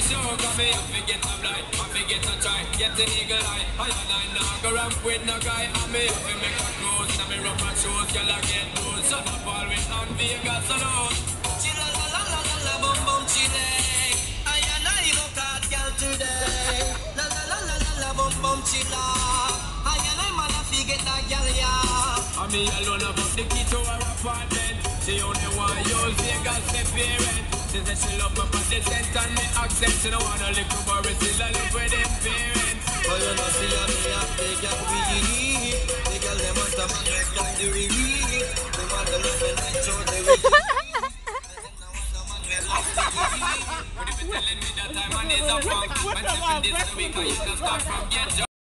show, come here, forget a blind, I forget a try, get an eagle eye. I not go ramp with no guy, I'm here, we make a cruise, now me rub my shoes, girl I get loose. So the ball with on Vegas alone. Chilla la la la la la bum bum chile. I go card girl today. La la la la la la bum bum chilla. I man a forget that girl yeah. I me alone about the key to her apartment. She only want use Vegas the parent. She say she love my body scent and me accent. She don't wanna live with her, still I live with them parents. But you know see how me a they can weak. The girl them want a man like them the weak. They want to love and I show the weak. Would you be telling me that I'm on this up? When 7 days a week I used to start from get